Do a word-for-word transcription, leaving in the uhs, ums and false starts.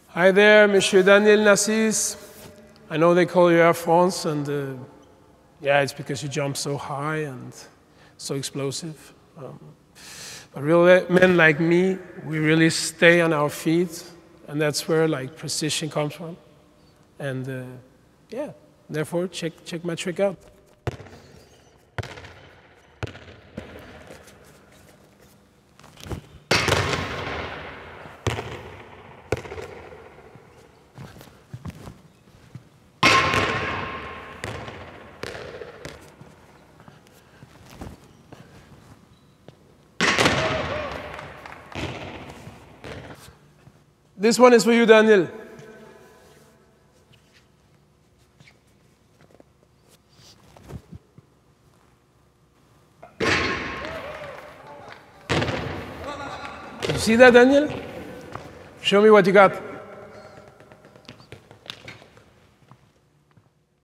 Hi there, Monsieur Daniel Nassis. I know they call you Air France, and uh, yeah, it's because you jump so high and so explosive. Um, but real men like me, we really stay on our feet, and that's where like precision comes from. And uh, yeah, therefore, check check my trick out. This one is for you, Daniel. You see that, Daniel? Show me what you got.